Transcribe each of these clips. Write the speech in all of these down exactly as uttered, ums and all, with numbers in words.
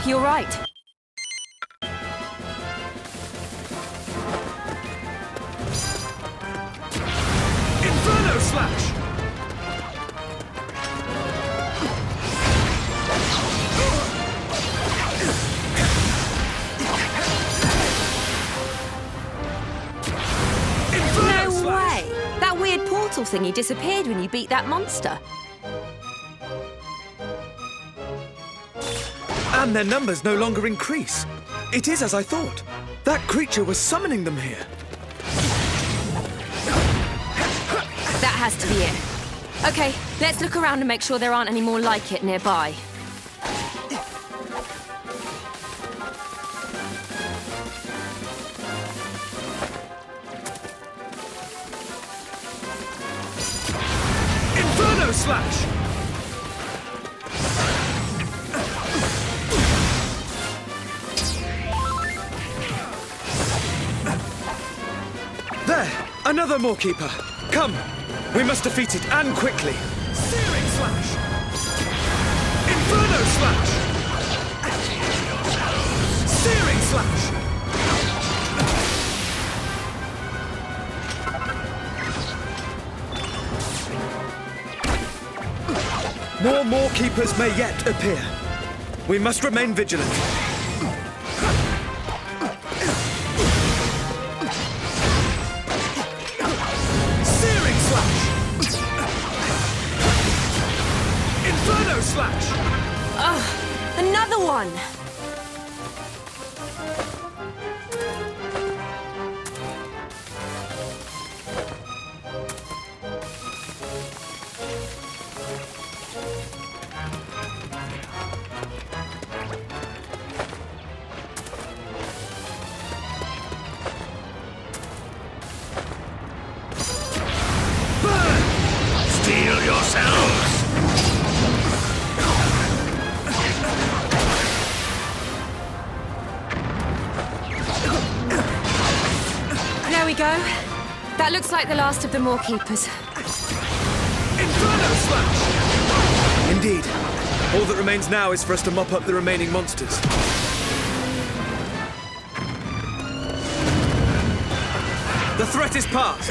you're right. Inferno Slash! No way! That weird portal thingy disappeared when you beat that monster. And their numbers no longer increase. It is as I thought. That creature was summoning them here. That has to be it. Okay, let's look around and make sure there aren't any more like it nearby. Inferno Slash! There! Another Moorkeeper! Come! We must defeat it, and quickly! Searing Slash! Inferno Slash! Searing Slash! More Moorkeepers may yet appear. We must remain vigilant. Searing Slash! Inferno Slash! Ugh, another one! Steel yourselves! There we go. That looks like the last of the Moorkeepers. Inferno Slash! Indeed. All that remains now is for us to mop up the remaining monsters. The threat is past!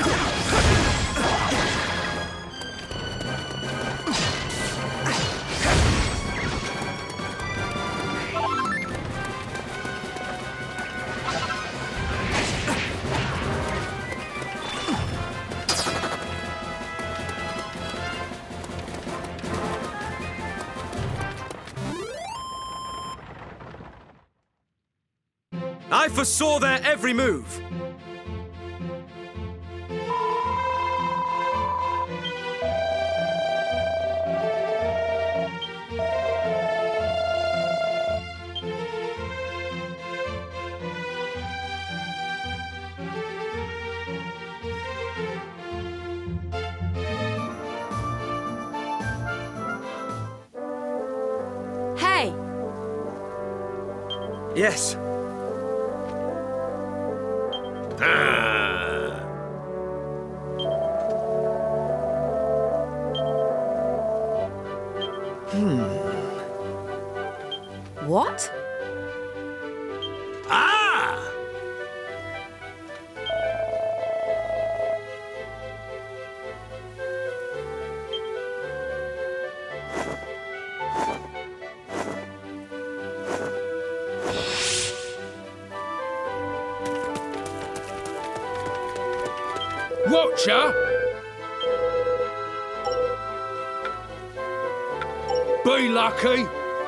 I foresaw their every move. Hey! Yes. What? Ah! Watcher! Be lucky!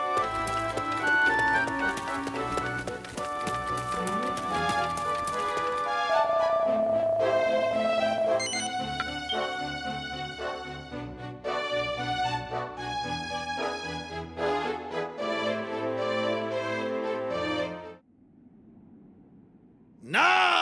No!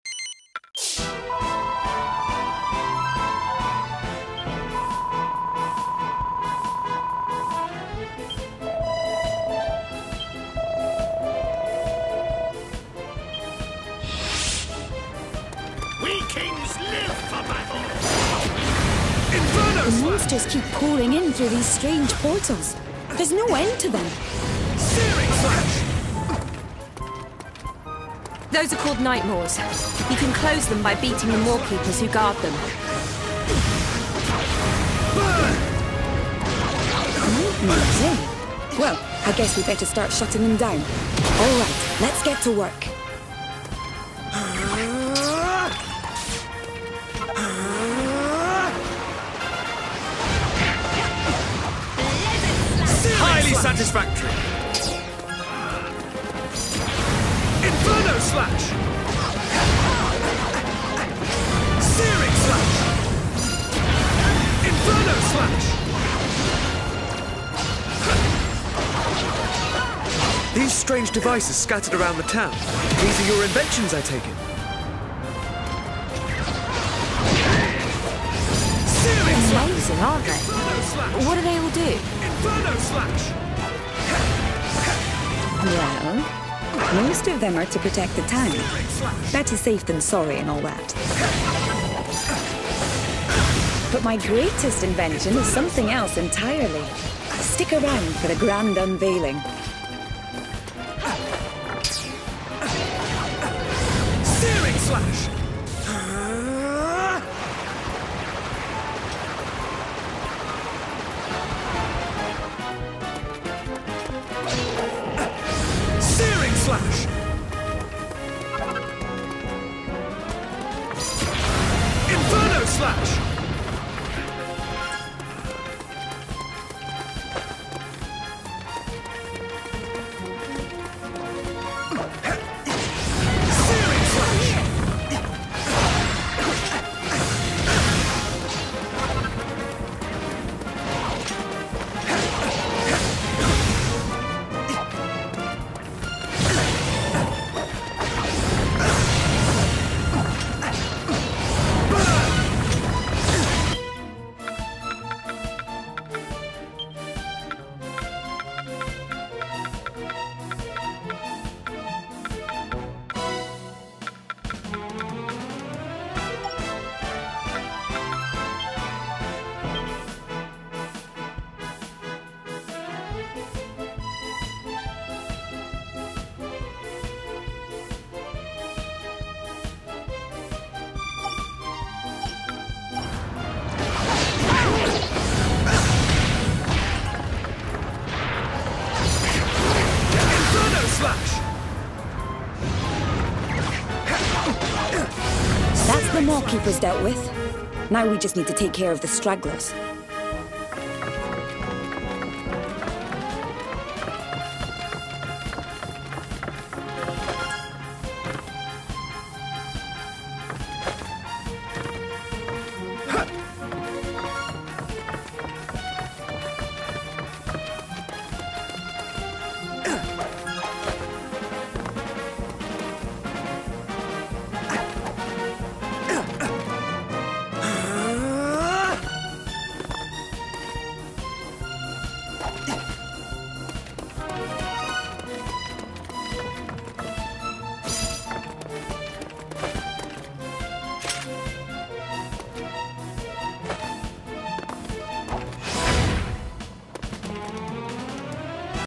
We kings live for battle! Inferno The monsters keep pouring in through these strange portals. There's no end to them. Searing slash! Those are called night maws. You can close them by beating the Maw-keepers who guard them. Mm-hmm. Well, I guess we better start shutting them down. All right, let's get to work. Highly satisfactory. Inferno slash! Searing slash! Inferno slash! These strange devices scattered around the town. These are your inventions, I take it. Searing slash! Amazing, aren't they? Inferno slash! What do they all do? Inferno slash! Well, most of them are to protect the town. Better safe than sorry and all that. But my greatest invention is something else entirely. Stick around for the grand unveiling. Searing slash! Searing slash! Inferno slash! Searing slash! Slash! That's the Maw-keepers dealt with. Now we just need to take care of the stragglers.